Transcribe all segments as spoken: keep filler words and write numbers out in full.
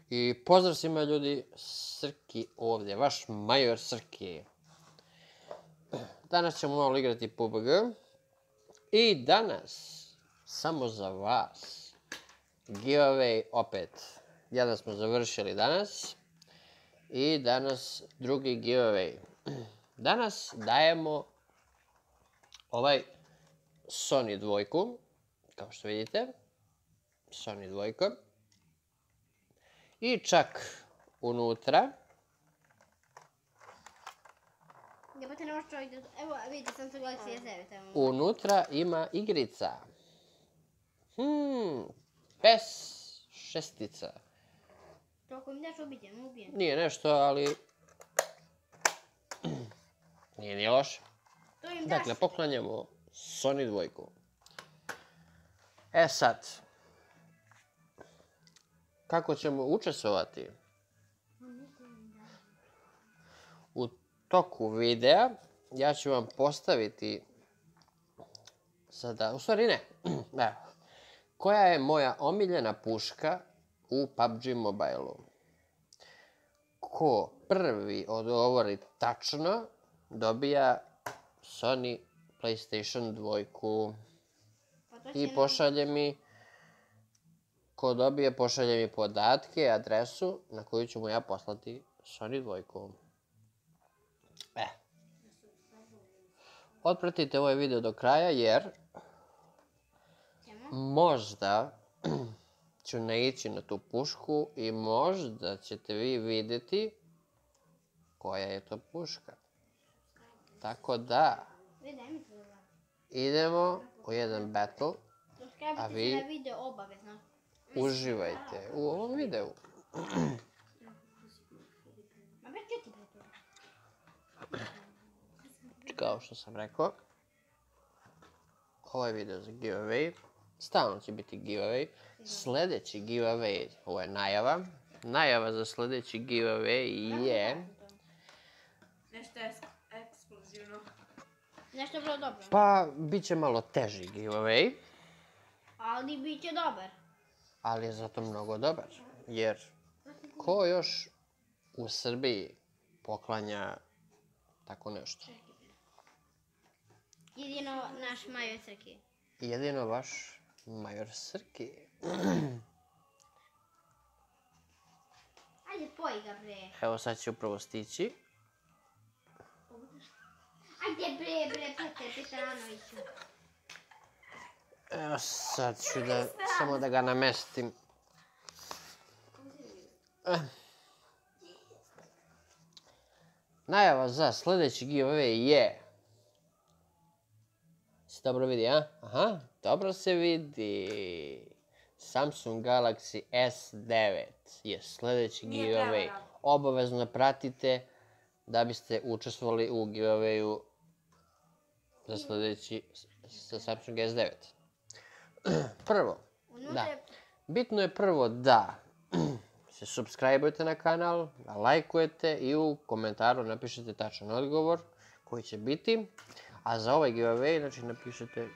I pozdrav svima ljudi, Srki ovdje, vaš major Srki. Danas ćemo malo igrati P U B G. I danas, samo za vas, giveaway opet. Jedan smo završili danas. I danas drugi giveaway. Danas dajemo ovaj Sony dvojku, kao što vidite. Sony dvojka. I čak unutra unutra ima igrica. Hmm, P E S šestica. Nije nešto, ali nije ni loše. Dakle, poklanjamo Sony dvojku. E sad, kako ćemo učestvovati? U toku videa ja ću vam postaviti sada, u stvari ne, evo, koja je moja omiljena puška u P U B G Mobile-u. Ko prvi odgovori tačno, dobija Sony PlayStation dvojku. I pošalje mi, ko dobije, pošalje mi podatke, adresu na koju ću mu ja poslati Sony dvojku. E. Otpratite ovaj video do kraja jer možda ću naići na tu pušku i možda ćete vi vidjeti koja je to puška. Tako da idemo u jedan battle, a vi uživajte u ovom videu. Kao što sam rekao, ovaj video za giveaway, stalno će biti giveaway. Sljedeći giveaway, ovo je najava, najava za sljedeći giveaway je... Nešto je ekskluzivno. Nešto je bilo dobro. Pa, bit će malo teži giveaway. Ali bit će dobar. Ali je zato mnogo dobar, jer ko još u Srbiji poklanja tako nešto? Jedino naš major Srki. Jedino vaš major Srki. Ajde, poj ga, bre. Evo sad će upravo stići. Ajde, bre, bre, Petar Petranoviću. Evo sad ću da, samo da ga namestim. Eh. Najava za sljedeći giveaway je... Se dobro vidi, a? Aha, dobro se vidi. Samsung Galaxy S devet je sljedeći giveaway. Obavezno pratite da biste učestvovali u giveawayu za sljedeći sa Samsung S devet. Prvo, da. Bitno je prvo da se subscribe-ujete na kanal, da lajkujete i u komentaru napišete tačan odgovor koji će biti. A za ovaj giveaway, znači napišete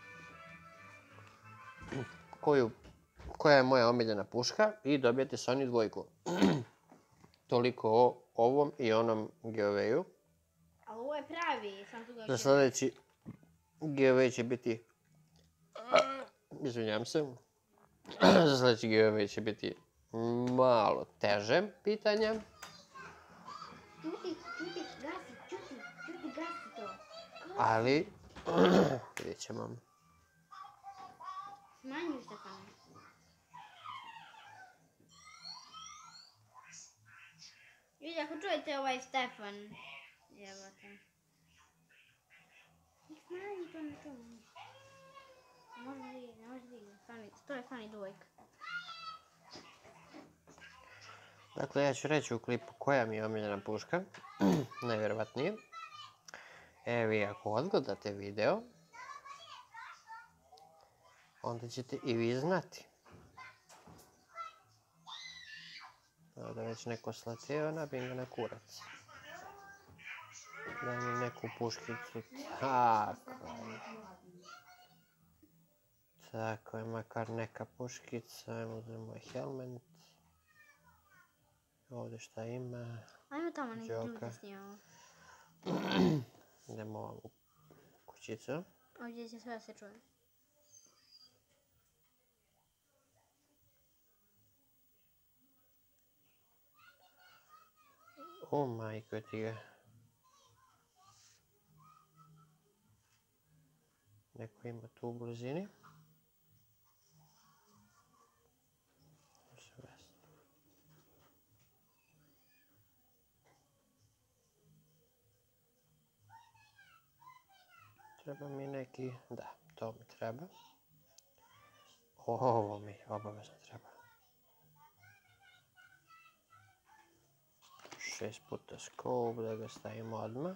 koju, koja je moja omiljena puška i dobijete Sony dvojku. Toliko o ovom i onom giveawayu. Ali ovo je pravi. Za sljedeći giveaway će biti... Izvinjam se. Za sljedeći giveaway će biti malo teže pitanja. Čuti, čuti, gasi, čuti, čuti, gasi to. Ali, vidjet ćemo. Smanjuj se tamo. Vidi, ako čujete ovaj Stefan. Evo te. Smanjuj to na to. Ne može vidjeti, ne može vidjeti. To je Sony dvojka. Dakle, ja ću reći u klipu koja mi je omiljena puška. Najvjerovatnije. E, vi ako odgledate video, onda ćete i vi znati. Evo da već neko sletio, nabim ga na kurac. Daj mi neku puškicu. Tako je. Tako je, makar neka puškica. Ajmo uzmemo moj helmet. Ovdje šta ima? Ajmo tamo neki drugi Đoka. da snimamo. Idemo ovu kućicu. Ovdje će sve da se čuje. O, majko ti ga. Neko ima tu u blizini. Treba mi neki, da, to mi treba. Ovo mi obavezno treba. Šest puta scope, da ga stavimo odmah.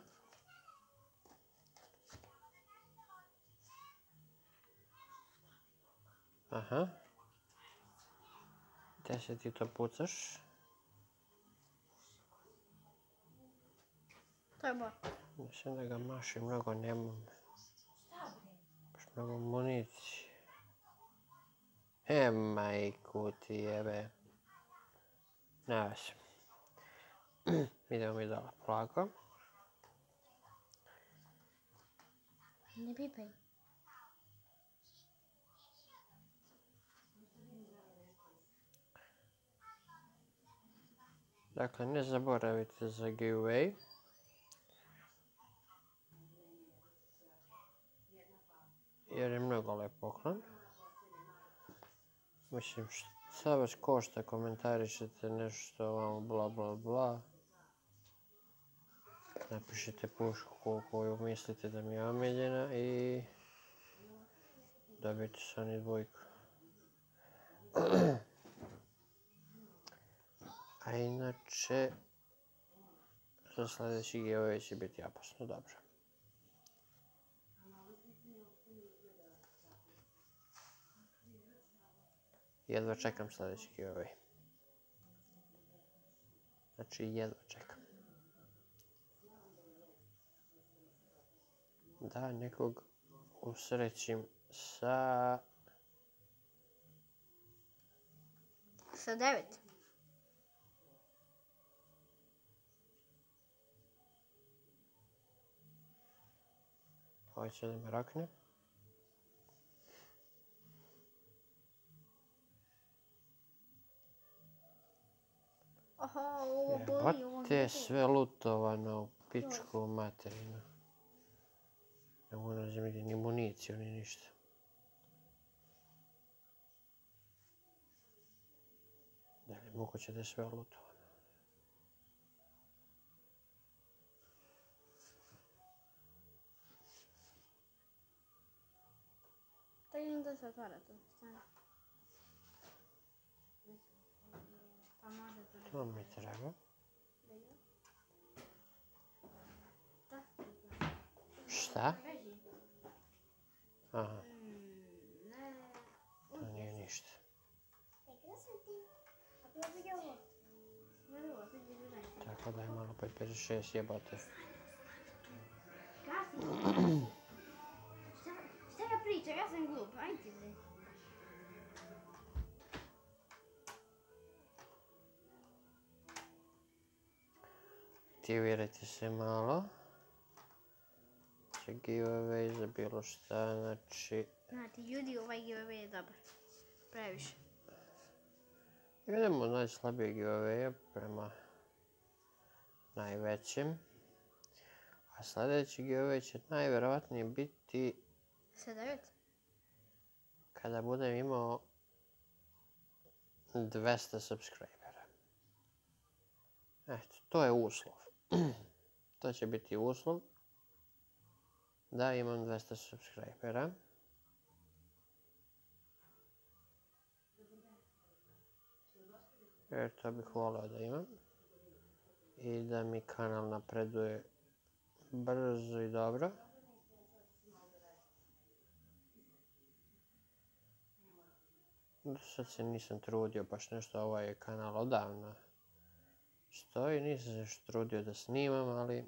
Aha. Gdje se ti to pucaš? To je bo. Mislim da ga maši, mnogo nemam. Baš mnogo municije. E, majku ti jebe. Ne vas. Idemo mi dole polako. Ne pipaj. Dakle, ne zaboravite za giveaway. Jer je mnogo lep poklon. Mislim, šta vas košta, komentarišete nešto ovamo bla bla bla. Napišite pušku koju mislite da mi je omiljena i dobijete Sony dvojku. A inače, za sljedeći giveaway će biti opasno dobro. Jedva čekam sljedeći giveaway. Znači, jedva čekam. Da nekog usrećim sa... Sa devet. Hoće li me rokne? Oho, ovo boli, ovo Jebote, boli. sve lutovano u pičku materinu. Ne mogu nađem nigdje ni municiju, ni ništa. Da li je moguće da je sve lutovano? Da vidim da se otvara to. Stani. Pa može to da... To mi treba. Da. Šta? Beži. Aha, Mm, ne. to nije ništa. Gdje sam ti? A bilo bi ovo. Ne bi ovo, sad ću gledati. Tako da je malo pet pedeset šest jebote. Gasi. Šta, šta ja pričam? Ja sam glup, ajde bre. Aktivirajte se malo. Za giveaway, za bilo šta, znači... Znate, ljudi, ovaj giveaway je dobar. Previše. Idemo od najslabijeg giveawaya prema najvećem. A sljedeći giveaway će najvjerovatnije biti Sa devet? kada budem imao dvesta subscribera. Eto, to je uslov. To će biti uslov da imam dvesta subscribera. Jer to bih volio da imam. I da mi kanal napreduje brzo i dobro. Do sad se nisam trudio, baš nešto, ovaj kanal odavno stoji, nisam se još trudio da snimam, ali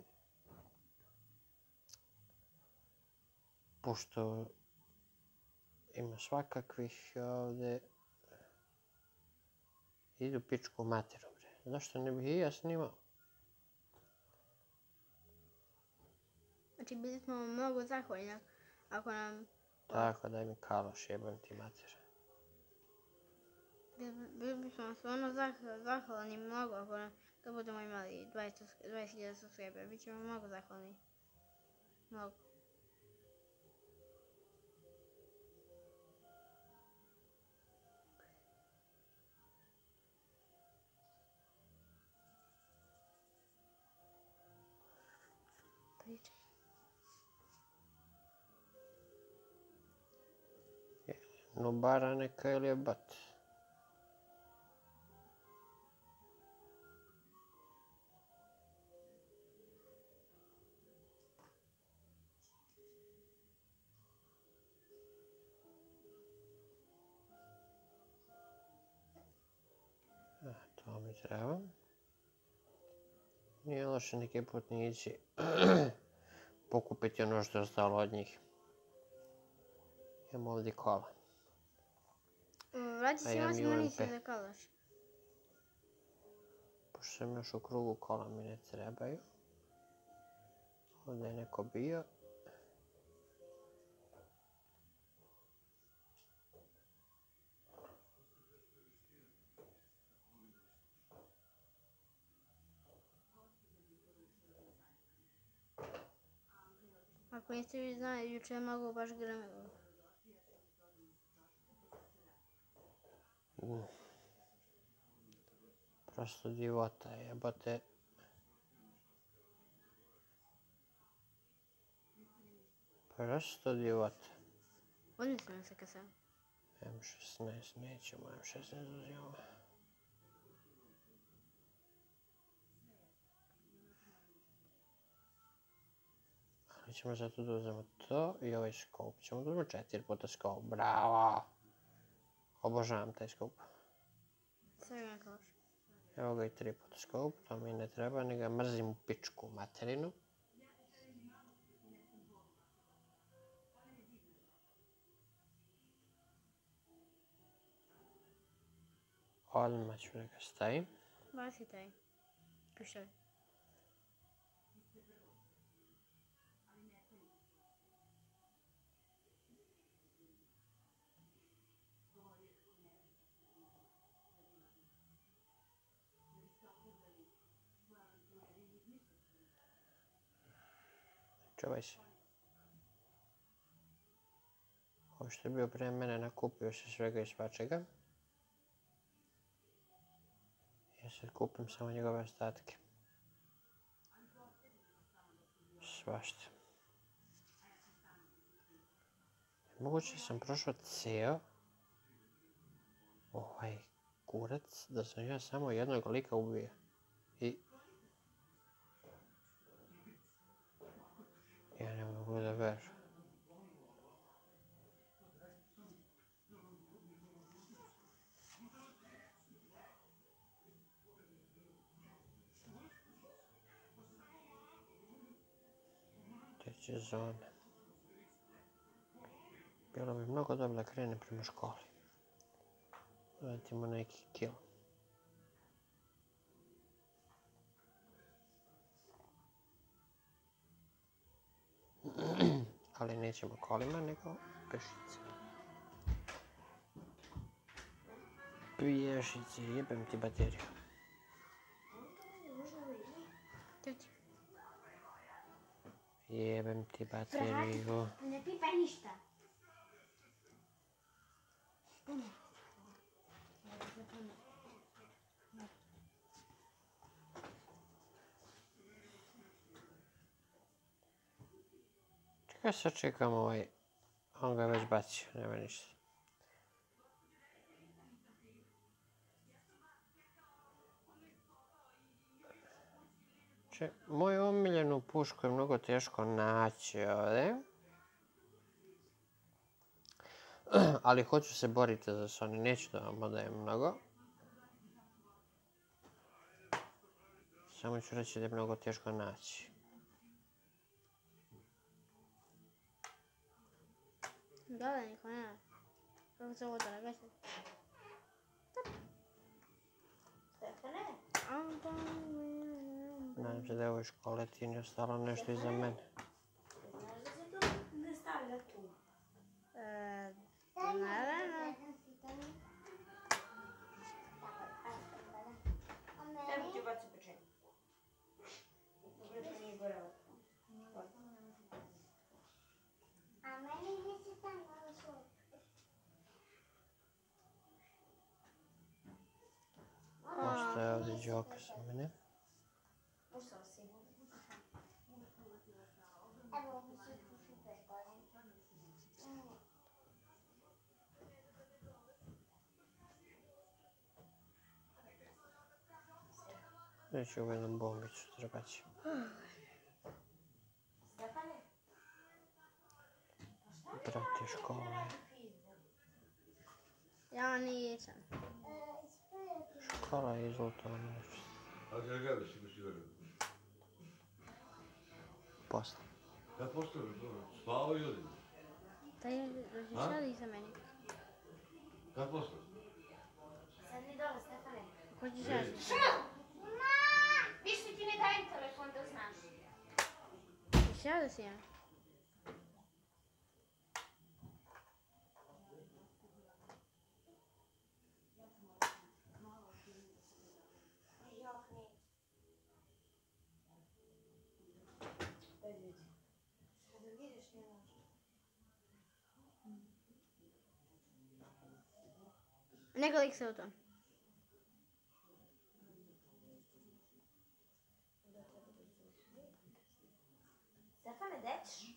pošto ima svakakvih ovdje, idu pičku materu, bre. Zašto ne bih i ja snimao? Znači, bili smo mnogo zahvaljni ako nam... Tako, daj mi kaloš, jebem ti mater. Bili bismo stvarno zahvalni mnogo ako nam, kad budemo imali dvadeset hiljada subscribera. Bit ćemo mnogo zahvalni. Mnogo. Pričaj. Nubara neka ili je bat. To mi treba. Nije loše neki put ni ići pokupiti ono što je ostalo od njih. Imamo ovdje kola. Vrati se imati municije za kalaš. Pošto sam još u krugu, kola mi ne trebaju. Ovdje je neko bio. Ako niste vi znali, juče je mnogo baš grmilo. Prosto divota, jebote. Prosto divota. Odnesli nam se kad sam. em šesnaest nećemo, em šesnaest uzimamo. Ali ćemo zato da uzmemo to i ovaj skop. Ćemo da uzmemo četiri puta skop. Bravo! Obožavam taj skop. Sve ima kalaš. Evo ga i tri puta skop, to mi ne treba, ni ga mrzim u pičku materinu. Odmah ću da ga stavim. Baci taj pištolj. Čuvaj se. Ovo što je bio pre mene, nakupio se svega i svačega. Ja sad kupim samo njegove ostatke. Svašta. Moguće sam prošao ceo ovaj kurac da sam ja samo jednog lika ubio. I... ja ne mogu da verujem. Treće zone. Bilo bi mnogo dobro da krenem prema školi. Dodatimo neki kilo. Ali nećemo kolima, nego pešice. Pješice, jebem ti bateriju. Jebem ti bateriju. Ne pipaj ništa. Čekaj, sad čekam ovaj. On ga je već bacio, nema ništa. Če, moju omiljenu pušku je mnogo teško naći ovdje. Ali hoću se boriti za Sony, neću da vam odajem mnogo. Samo ću reći da je mnogo teško naći. Da, da, niko nema. Kako se ovo da nagasi? Stefane? Nadam se da je ovo iz škole ti nije ostalo nešto iza mene. Znaš da se to ne stavlja tu? E, naravno. Evo ti baci pečenje. Dobro što nije gorelo. A meni gdje se tamo ušao? Ostaje ovdje džoka sa mene. Usao si. Evo, mi se tu super kolim. Već ću ovu jednu bombicu trebati. Stefane? Prati škole. Ja nisam. Škola je izlutala nešto. A gdje gledaš, imaš i vremena? Posle. Ja postavim, dobro. Spavaju ljudi. Da je različali za meni. Kad postavim? Sad ni dole, Stefane. Ko će želi? Više ti ne dajem telefon da znaš. Šta da si ja? Nekoliko se u to. Stefane, gdje ćeš?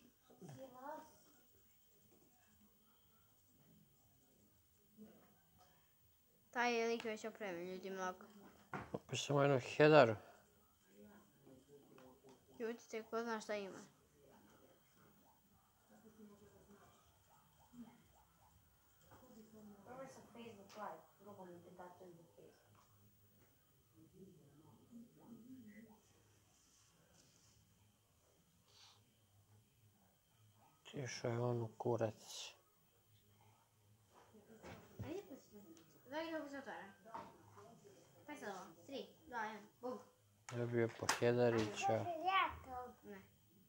Taj je lik već opremio ljudi mnogo. Opet samo jednu hedaru. Ljudite, ko zna šta ima. Probaj sam Facebook live, drugo mi te bacaju za Facebook. Išao je on u kurac. Ajde pusti. Zagi kako se otvara. Pa sad ovo. Tri, dva, jedan. Bum. Dobio po hedarića. Ja to. Ne.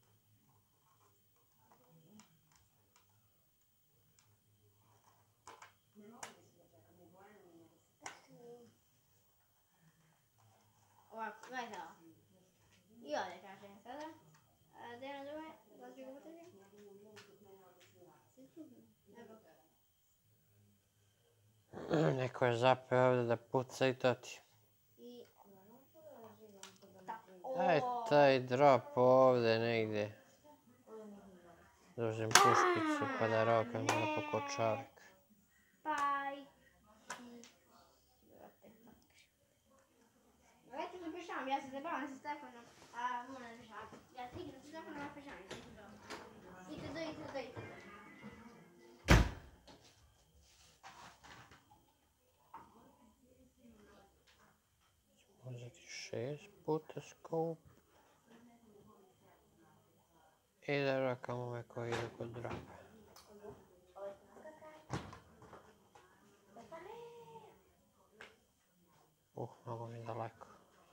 Ovako, gledajte ovo. I ovdje kažem sada. A gdje na druge? Znači ga potrebi? Evo. Neko je zapeo ovdje da puca i to ti. I... Daj taj drop ovdje negdje. Da uzem puškicu pa da rokam lepo ko čovjek. Bye. Gledajte se pišam, ja se zabavam sa Stefanom, a moram da pišam. Ja se igram sa Stefanom, a pišam. I to do, i to do, i to do. Uzeti šest puta skup. I da rokam ove koji idu kod dropa. Uh, mnogo mi je daleko.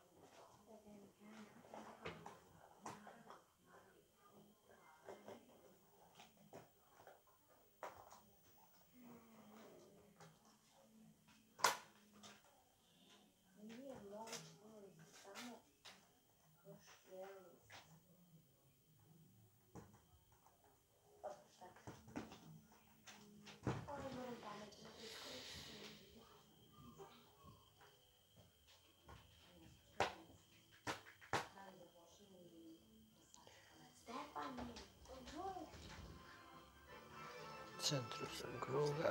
U centru sam kruga.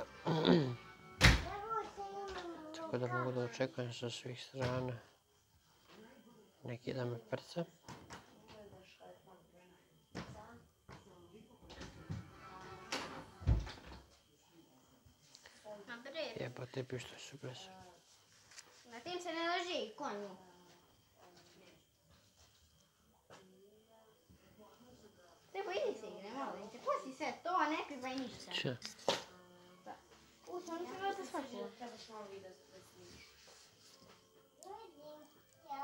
Tako da mogu da očekujem sa svih strana. Neki da me prca. Ma bre, Jebote, pištolj su brzo. na tim se ne leži, konju. Treba idi se igre, molim te. Pusti sve to, ne pipaj ništa. Če? Pusti, oni se vrlo shvaćaju. Trebaš malo video da snimiš. Vidim, ja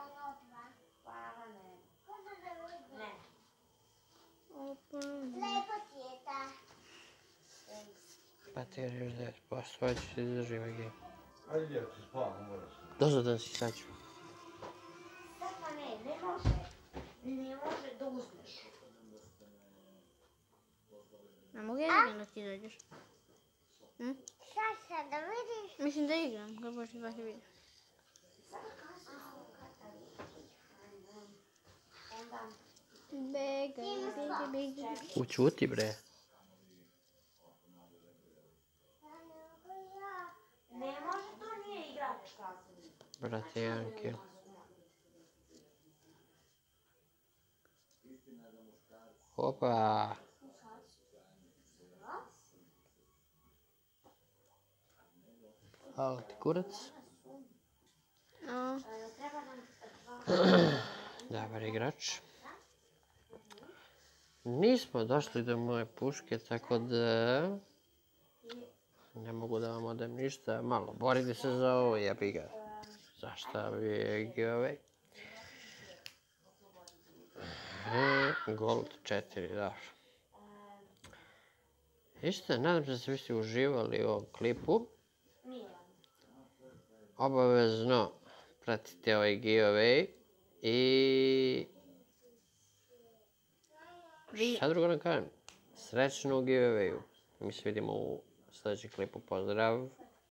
Lepo ti je ta. Baterija još devet posto, ovo ću ti izdržim Egi. Ajde, djevci, spavam, mora se. Dosadan si, sad ću. Stefane, ne može. Ne može da uzmeš. Ne mogu ja igram da ti dođeš. Šta sad da vidiš? Mislim da igram, kad počne baš vidim. Begaj, begaj, begaj. Učuti bre. Ne može, to nije igračka. Brate Janke. Opa. Hvala ti kurac. No, Dobar igrač. Nismo došli do moje puške, tako da... Ne mogu da vam odem ništa. Malo borite se za ovo, jebi ga. Zašta bi je giveaway? E, Gold četiri, dobro. Ište, nadam se da ste vi svi uživali u ovom klipu. Obavezno pratite ovaj giveaway i... Šta drugo nam kažem? Srećno u giveawayu. Mi se vidimo u sljedećem klipu. Pozdrav!